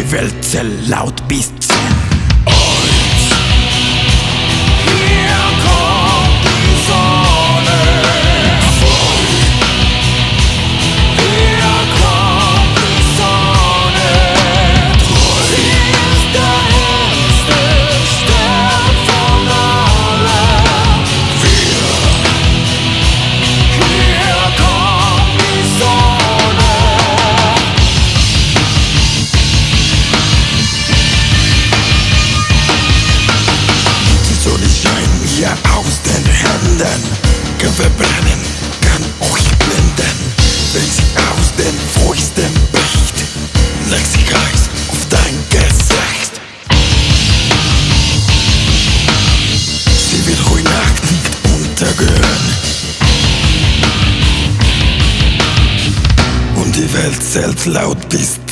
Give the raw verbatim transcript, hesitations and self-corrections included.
die Welt zählt laut bis zehn. Hier kommt die Sonne. Hier kommt die Sonne. Sie ist der hellste Stern von allen. Wir. Hier kommt die Sonne. Die Sonne scheint mir aus den Händen, kann verbrennen, kann euch blenden. Wenn sie aus den Fäusten bricht, leg sie heiß auf dein Gesicht. Sie wird heute Nacht nicht untergehen und die Welt zählt laut bis